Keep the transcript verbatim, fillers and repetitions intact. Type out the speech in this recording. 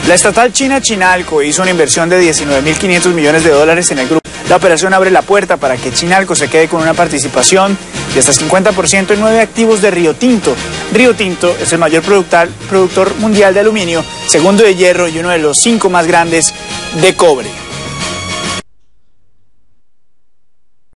La estatal china Chinalco hizo una inversión de diecinueve mil quinientos millones de dólares en el grupo. La operación abre la puerta para que Chinalco se quede con una participación de hasta cincuenta por ciento en nueve activos de Río Tinto. Río Tinto es el mayor productor mundial de aluminio, segundo de hierro y uno de los cinco más grandes de cobre.